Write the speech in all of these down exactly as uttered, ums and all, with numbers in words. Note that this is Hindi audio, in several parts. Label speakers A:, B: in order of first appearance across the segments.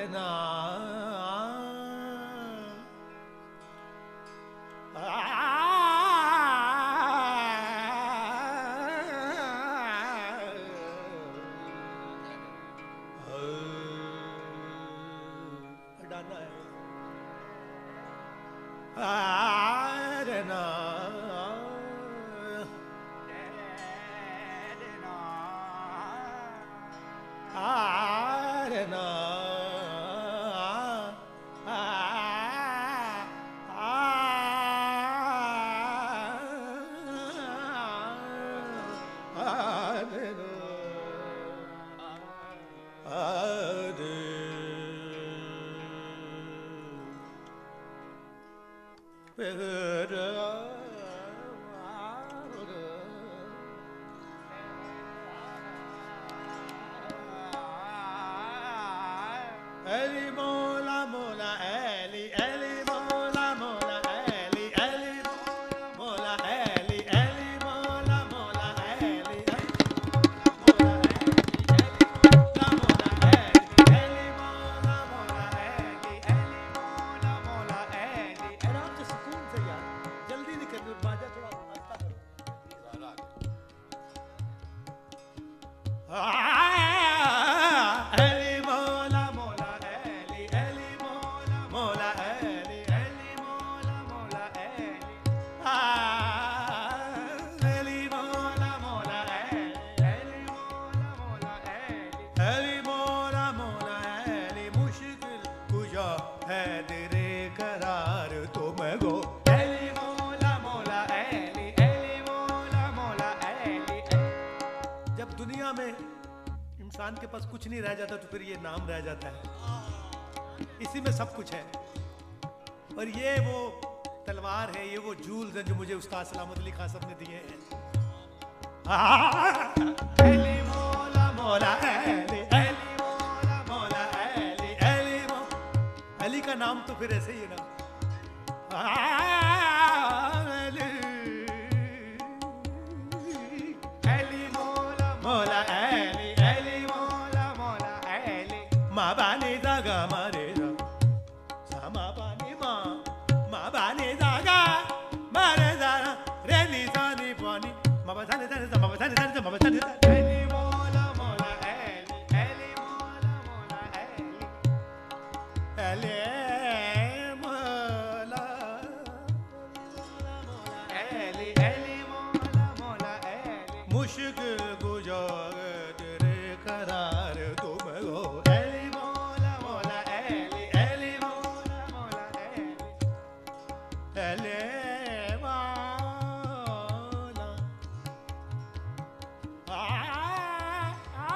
A: कुछ नहीं रह जाता तो फिर ये नाम रह जाता है, इसी में सब कुछ है। और ये वो तलवार है, ये वो जूल्स हैं जो मुझे उस्ताद सलामत अली खान साहब ने दिए हैं। अली मौला मौला अली, अली मौला मौला अली, अली मौला। अली का नाम तो फिर ऐसे ही है ना। अली, अली मौला मौला अली, अली मौला मौला अली। माँ बाने दागा मारे रा, सामा बाने माँ, माँ बाने दागा मारे दारा, रेनी सानी पानी, माँ बाने दाने, माँ बाने दाने, माँ बाने दाने। अली मौला मौला अली, अली मौला मौला अली, अली मौला मौला अली, अली मौला मौला अली। मुश्किल गुजार तेरे करार तुम हो, अली मौला मौला अली, अली मौला मौला अली, अली मौला। आ आ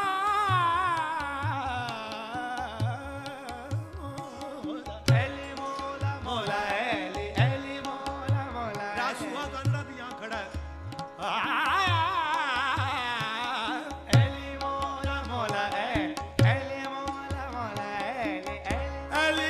A: अली मौला मौला अली, अली मौला मौला। रासुआ गंदा भी यहाँ खड़ा है। अली मौला मौला अली, अली मौला मौला अली, अली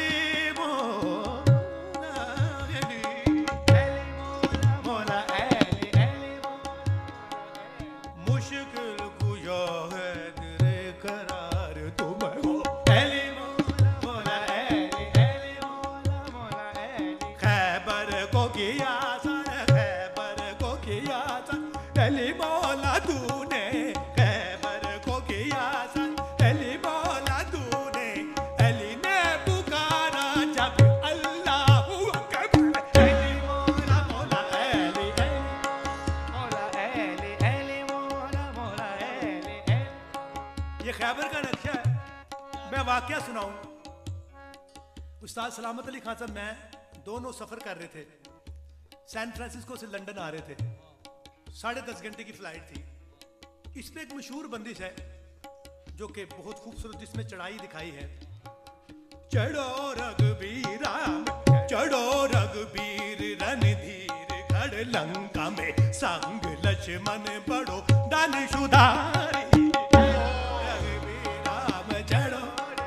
A: मौला अली, अली मौला मौला अली, अली मौला। मुश्किल कुशा है तेरे करार तुम हो, अली मौला मौला अली, अली मौला मौला अली। खैबर को किया सर, खैबर को किया सर, अली मौला तूने, खैबर को किया सर, अली मौला तूने। अली ने पुकारा जब अल्लाहू अकबर, अली मौला मौला अली, अली मौला अली, अली मौला मौला अली, अली। ये खैबर का नक्शा है। मैं वाकया सुनाऊं। उस्ताद सलामत अली खान साहब मैं दोनों सफर कर रहे थे, सैन फ्रांसिस्को से लंदन आ रहे थे। साढ़े दस घंटे की फ्लाइट थी। इसमें एक मशहूर बंदिश है जो कि बहुत खूबसूरत, इसमें चढ़ाई दिखाई है। चढ़ो रघुबीर राम, चढ़ो रघुबीर रणधीर, खड़ लंका में संग लक्ष्मण बड़ो दानिशुदारी। रघुबीर राम चढ़ो।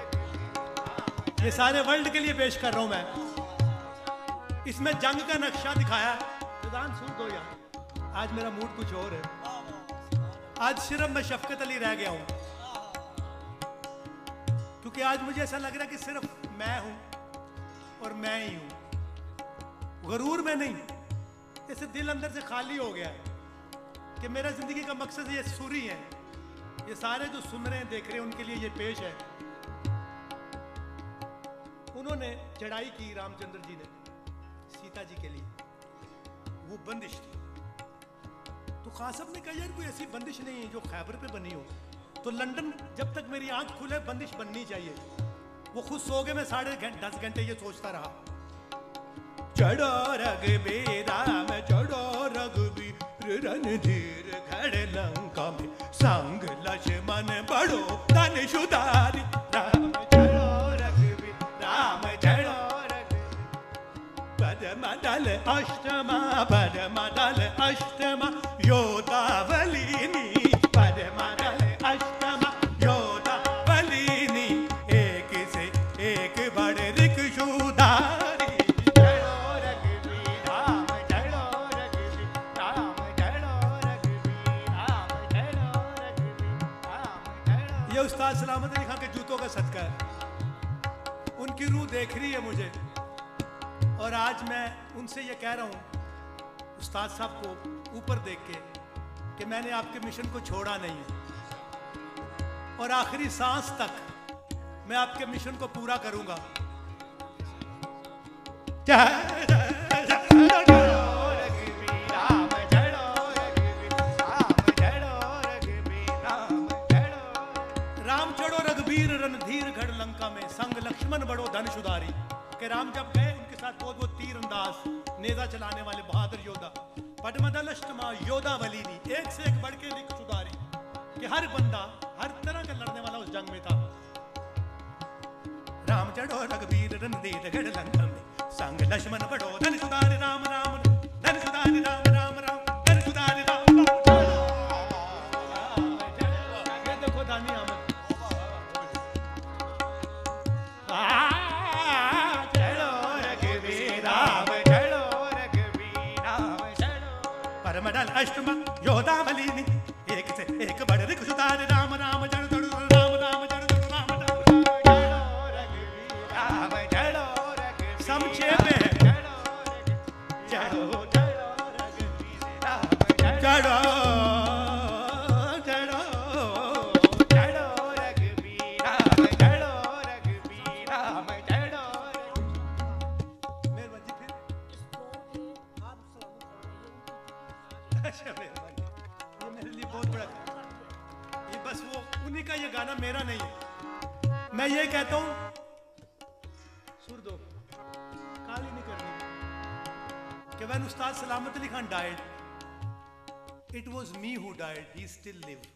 A: ये सारे वर्ल्ड के लिए पेश कर रहा हूं मैं। इसमें जंग का नक्शा दिखाया। फैजान सुन दो यार, आज मेरा मूड कुछ और है। आज सिर्फ मैं शफकत अली रह गया हूं, क्योंकि आज मुझे ऐसा लग रहा है कि सिर्फ मैं हूं और मैं ही हूं, गरूर में नहीं, ऐसे दिल अंदर से खाली हो गया कि मेरा जिंदगी का मकसद ये सुरी है, ये सारे जो सुन रहे हैं देख रहे हैं उनके लिए ये पेश है। उन्होंने चढ़ाई की रामचंद्र जी ने सीता जी के लिए, वो बंदिश थी। तो खान साहब ने कहा यार कोई ऐसी बंदिश नहीं है जो खैबर पे बनी हो, तो लंदन जब तक मेरी आंख खुले बंदिश बननी चाहिए। वो खुद सो गए, मैं साढ़े दस घंटे ये सोचता रहा। चढ़ो रघुबीर राम चढ़ो रघुबीर रणधीर खड़े लंका में, संग लक्ष्मण बड़ो धन सुधारी। राम चढ़ो रघुबीर राम चढ़ो पद्मदल अष्टमा पद्मदल अष्टमा योदावलिनी पद्मदल अष्टमा योदावलिनी, एक से एक बड़े रिक्शुधारी। चढ़ो रघुबीर राम चढ़ो रघुबीर राम चढ़ो रघुबीर राम चढ़ो रघुबीर राम चढ़ो। ये उस्ताद सलामत अली खान के जूतों का सदका है, उनकी रूह देख रही है मुझे। और आज मैं उनसे ये कह रहा हूँ उस्ताद साहब को ऊपर देख के कि मैंने आपके मिशन को छोड़ा नहीं है और आखिरी सांस तक मैं आपके मिशन को पूरा करूंगा। राम चढ़ो रघुबीर रणधीर गढ़ लंका में, संग लक्ष्मण बड़ो धन सुधारी। कि राम जब गए उनके साथ बहुत बहुत तीर अंदाज नेजा चलाने वाले बहादुर योद्धा। पद्मदल अष्टमा योदावलिनी, एक से एक बढ़ के रिक सुधारी, कि हर बंदा हर तरह का लड़ने वाला उस जंग में था। राम चढ़ो रघुबीर रणधीर गढ़ लंका में, संग लक्ष्मण बड़ो धन सुधारी। राम राम धन सुधारी राम राम राम धन सुधारी राम राम। देखो दानी आमद परमडल अष्टमा योदावलिनी, एक से एक बड़ रिक सुधारी। राम राम जड़ जड़ राम राम जड़ जड़ राम राम चढ़ो रघुबीर राम चढ़ो रघुबीर समक्षेप में चढ़ो चढ़ो रघुबीर राम चढ़ो चढ़ो चढ़ो रघुबीर राम चढ़ो रघुबीर राम चढ़ो। मेहरबानी फिर अच्छा मेहरबानी, ये मेरे लिए बहुत बड़ा, ये बस वो उन्हीं का ये गाना मेरा नहीं है। मैं ये कहता हूं सुर दो काली नहीं करनी कि when उस्ताद सलामत Ali Khan died, it was me who died, he still lived।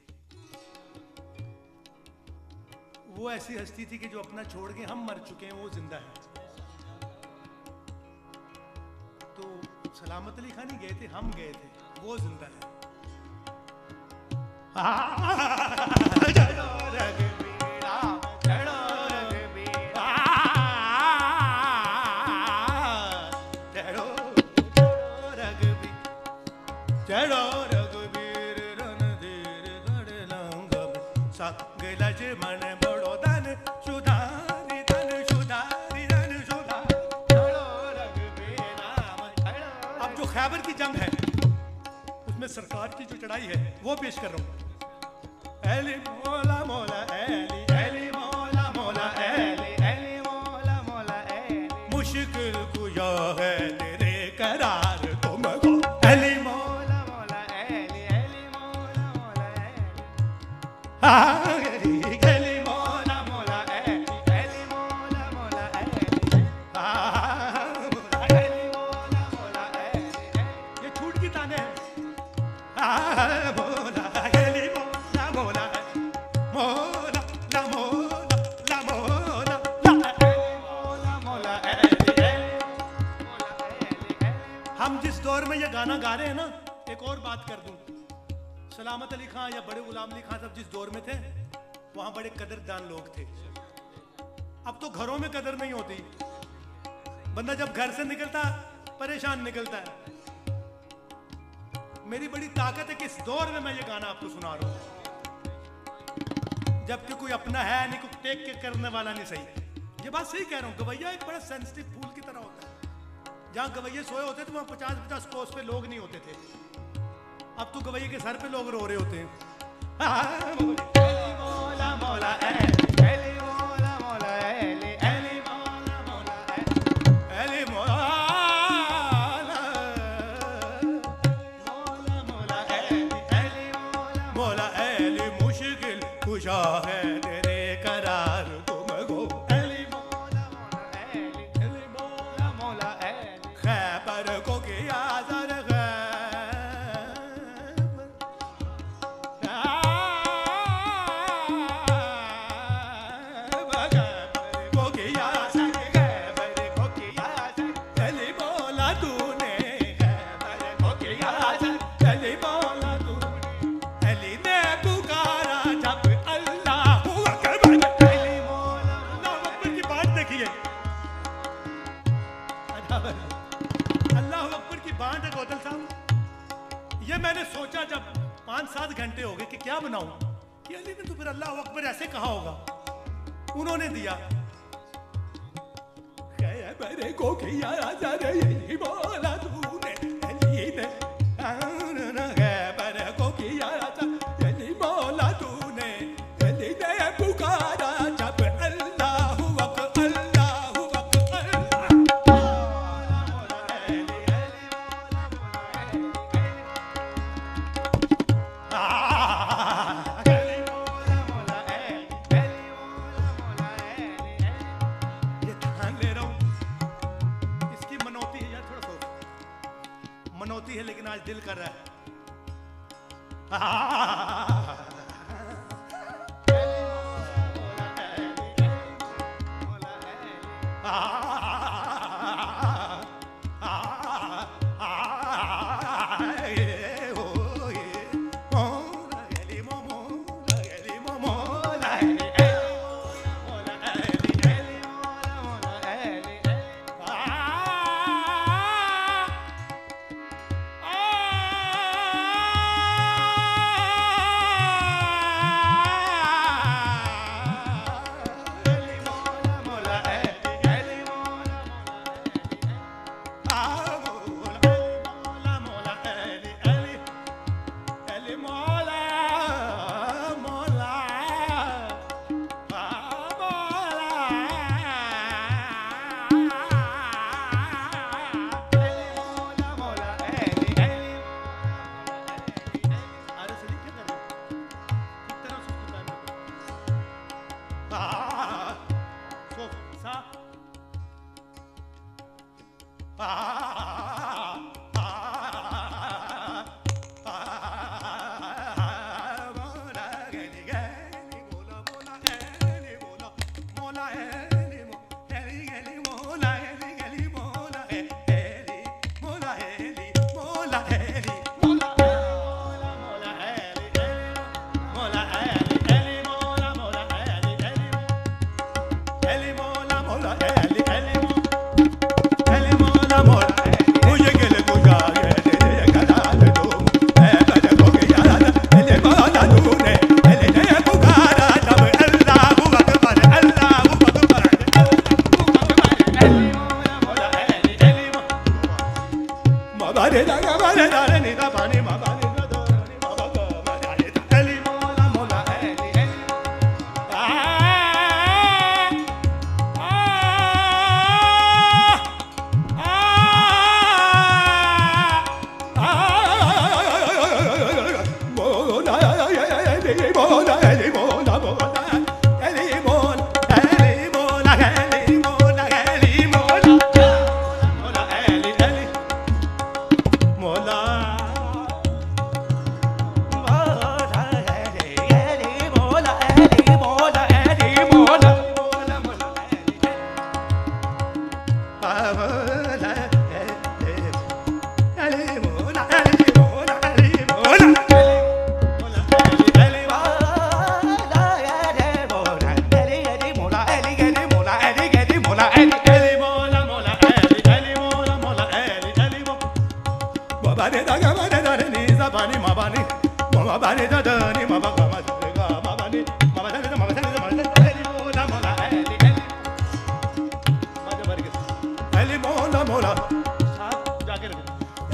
A: वो ऐसी हस्ती थी कि जो अपना छोड़ के हम मर चुके हैं, वो जिंदा है। तो सलामत अली खान ही गए थे, हम गए थे, वो जिंदा है। चढ़ो रघुबीर राम चढ़ो रघुबीर चढ़ो चढ़ो रघुबीर चढ़ो रघुबीर रणधीर गढ़ लंका में, संग लक्ष्मण बड़ो धन सुधारी धन सुधारी धन सुधारी। चढ़ो रघुबीर राम चढ़ो। अब जो खैबर की जंग है उसमें सरकार की जो चढ़ाई है वो पेश कर रहा हूं। एली मोला मोला एली एली मोला मोला एली एली मोला मोला एली, मुश्किल कुया है तेरे करार तुमको। एली मोला मोला एली एली मोला मोला एली, एली मोला मोला एली एली मोला मोला एली, एली मोला मोला एली। ये छूट की ताने हैं। मोला एली मोला मोला मोला ला मोला ला मोला ला मोला एली एली मोला एली। हम जिस दौर में ये गाना गा रहे हैं ना, एक और बात कर दूं, सलामत अली खान या बड़े गुलाम अली खान साहब जिस दौर में थे वहां बड़े कदरदान लोग थे। अब तो घरों में कदर नहीं होती, बंदा जब घर से निकलता परेशान निकलता है। मेरी बड़ी ताकत है कि इस दौर में मैं ये गाना आपको सुना रहा हूं। जबकि कोई अपना है नहीं, कोई टेक के करने वाला नहीं। सही, ये बात सही कह रहा हूँ। गवैया एक बड़ा सेंसिटिव फूल की तरह होता है। जहाँ गवैये सोए होते थे वहाँ पचास पचास कोस पे लोग नहीं होते थे। अब तो गवैये के सर पे लोग रो रहे होते हैं। मोला मोला एली मोला मोला एली एली मोला मोला एली मोला मोला मोला एली एली मोला मोला एली मुश्किल कुशा है तेरे करार तुमको एली मोला मोला एली एली मोला मोला एली खैबर को किया जर सोचा जब पांच सात घंटे हो गए कि क्या बनाऊं, कि अली ने तो फिर अल्लाह अकबर ऐसे कहा होगा। उन्होंने दिया खैबर को किया जर यही बोला तूने अली ने खैबर को किया जर यही बोला तूने अली ने पुकारा जब अल्लाह अकबर अल्लाह अकबर है, लेकिन आज दिल कर रहा है।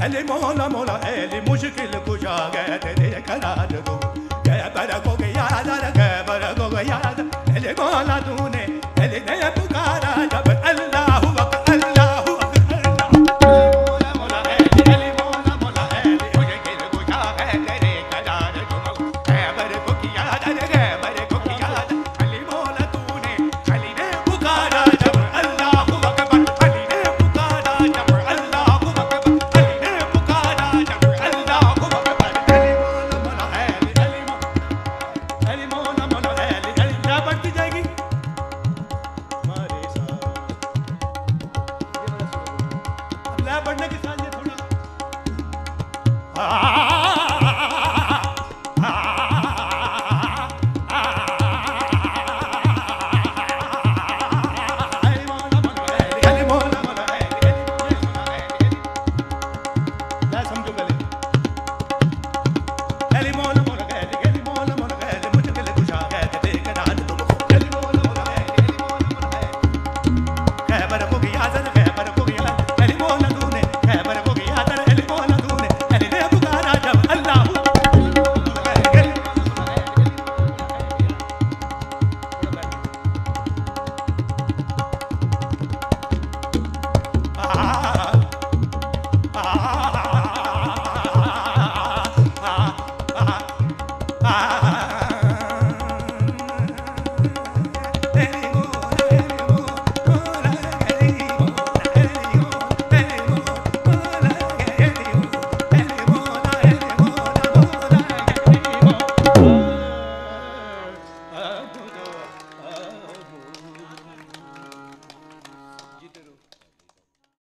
A: ऐली मौला मौला ऐली मुश्किल कुशा गए तेरे करार